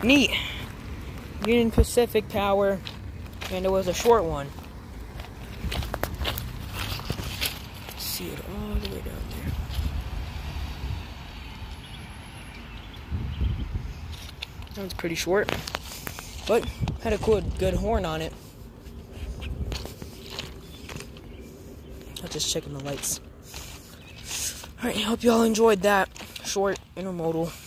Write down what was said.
Neat. Union Pacific Power, and it was a short one. See it all the way down there. That one's pretty short, but had a good horn on it. I'm just checking the lights. Alright, hope y'all enjoyed that short intermodal.